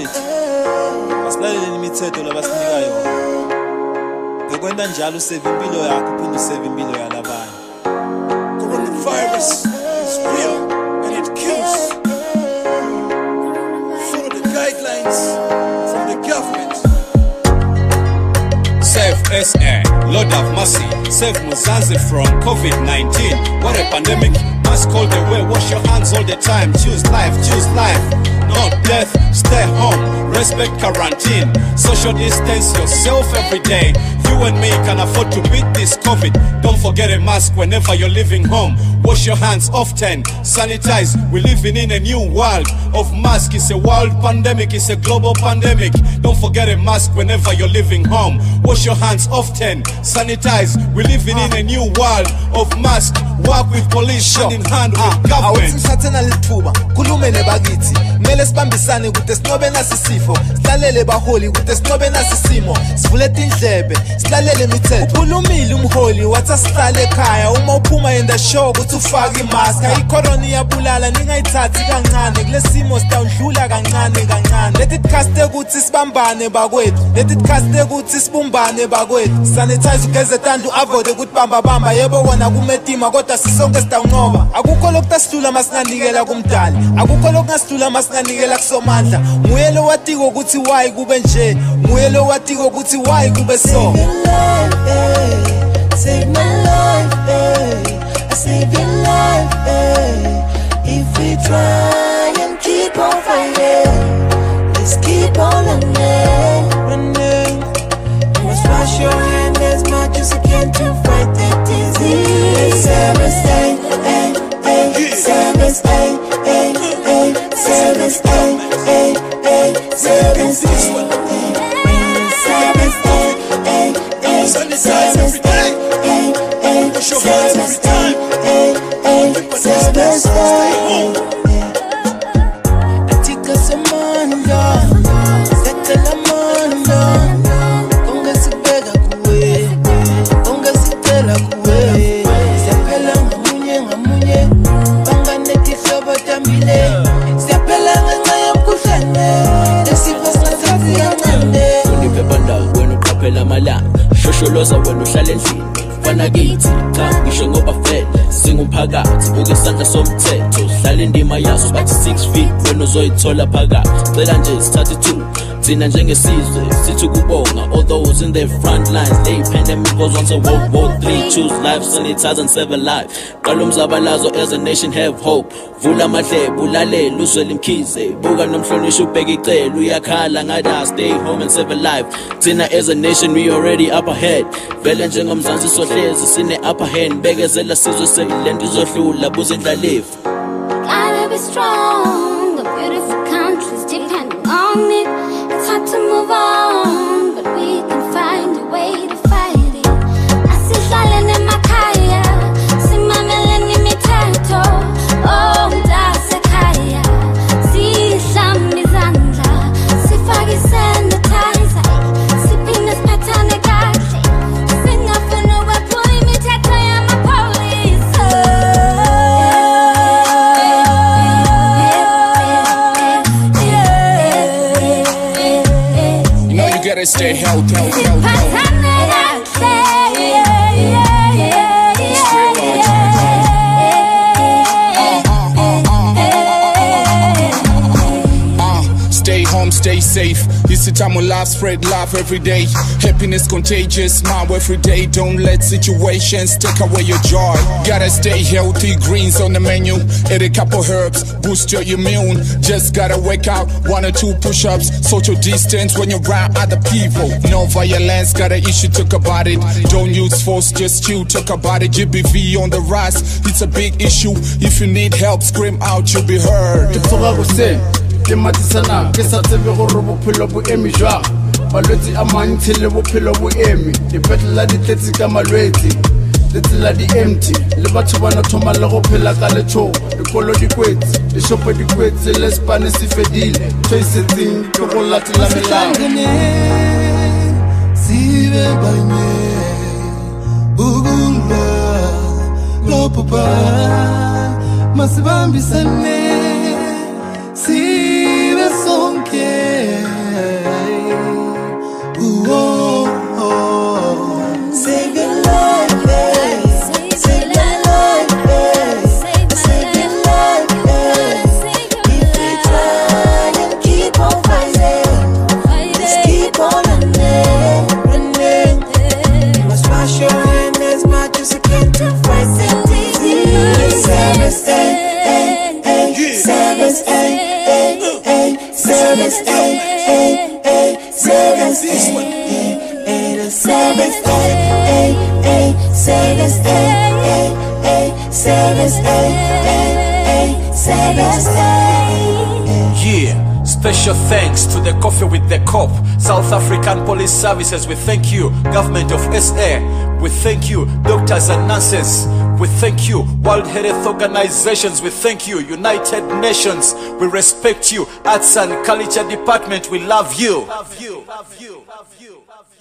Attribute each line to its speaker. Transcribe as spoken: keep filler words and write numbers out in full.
Speaker 1: bethu asilaleleni imithetho labasinika yona. Ngekwenda njalo usave impilo yakho uphinde usave impilo yalabanye.
Speaker 2: Coronavirus is real and it kills. Follow the guidelines from the government.
Speaker 3: Save S A, Lord have mercy. Save Muzanzi from COVID nineteen. What a pandemic. Mask all the way, wash your hands all the time. Choose life, choose life, not death. Stay home, respect quarantine. Social distance yourself every day. You and me can afford to beat this COVID. Don't forget a mask whenever you're leaving home. Wash your hands often, sanitize. We're living in a new world of masks. It's a world pandemic, it's a global pandemic. Don't forget a mask whenever you're leaving home. Wash your hands often, sanitize. We're living in a new world of masks. Work with police, hand in hand with government.
Speaker 4: Awuthatha lithuba khulume nebakithi mele sibambisane ukuthi sinobe nasisifo silalele baholi ukuthi sinobe nasisimo sivule indlebe silalele imithetho ukhulumile umholi wathi sihlale ekhaya uma uphuma in the show ukuthi ufake imask icorona iyabulala ningayithathi kancane kulesimo sitawudlula kancane kancane let it cast ukuthi sibambane bakwethu let it cast ukuthi sibumbane bakwethu sanitize ugeze tandlu avoid ukuthi bamba bamba yebo kona kumetima kodwa sisonke sitawunqoba akukho lokutasitula masinganikela kumdali akukho lokungasitula masinganikela kusomandla nguye lo watiko ukuthi why kube nje nguye lo watiko ukuthi why kube so.
Speaker 5: Save my life, eh. I save your life, eh. If we try and keep on fighting, let's keep on running, running. You must wash your hands as much as you can to fight that disease. Seven, eight, eight, eight, seven, eight, eight, eight, seven, eight, eight, eight, seven, eight, eight, eight, seven,
Speaker 2: Sanitize every day. Wash your hands every time. Everybody stay home.
Speaker 5: Atika samanda, setela manda. Konga sibega kuwe, konga sitela kuwe. Sepela ngamunye ngamunye, banga neti hlobo tambile. Sepela ngaya mkushane, desifas natati yangande.
Speaker 6: Unipepanda wenu kapela mala, shosholoza wenu hlale endlini. Fana kithi cha ngisho ngoba vele singumphakathi buke isandla somthetho hlala indima yazo bathi six feet wena uzoyithola phakathi cela nje sithathe two thina njengesizwe sithi kubonga all those in the front lines they pandemic was once a world war three choose life sanitize and save a life qala umzabalazo as a nation have hope vula amadlebe ulalela uzwele imkhize buka nomhlonishwa ubheka icelo uyakhala ngada stay home and save a life thina as a nation we already up ahead vele njengomzansi sohlezi sine upper hand bekezela sizwe selento izohlula buze indlalifu
Speaker 7: gotta be strong the beautiful countries depending on it it's hard to move on but we can find a way to fight it asihlale emakhaya simamele imithetho oh mtasekhaya sihlamba izandla sifake sanitizer siphinde siphathane kahle singafuna ukwaphula imithetho yamapolisa.
Speaker 3: You know you gotta stay healthy, healthy, healthy, healthy. Stay home, stay safe. It's the time when life spread love every day. Happiness contagious, smile every day. Don't let situations take away your joy. Gotta stay healthy, greens on the menu. Eat a couple herbs, boost your immune. Just gotta wake out, one or two push-ups. Social distance when you're around other people. No violence, gotta issue, talk about it. Don't use force, just chill, talk about it. G B V on the rise, it's a big issue. If you need help, scream out, you'll be heard.
Speaker 8: Ke matisana ke sa tsebe gore bophelo bo eme jwang balwetse a mantsi le bophelo bo eme dipetlela di tletse ka malwetse le tsela di empty le batho bana thoma le go phela ka letho dikolo di kwetse le shopo di kwetse le spane se fedile tsoisetseng ke go latela melao
Speaker 5: sibe banye ugula lopopa masibambisane sibe sonke service, eight, eight, eight, service, eight, eight, eight, service, eight, eight, eight, service, eight, eight, eight, service, eight, eight, eight, service, eight.
Speaker 6: Yeah. Special thanks to the Coffee with the Cop, South African Police Services, we thank you. Government of S A, we thank you. Doctors and nurses, we thank you. World Health Organizations, we thank you. United Nations, we respect you. Arts and Culture Department, we love you. Love you. Love you. Love you. Love you.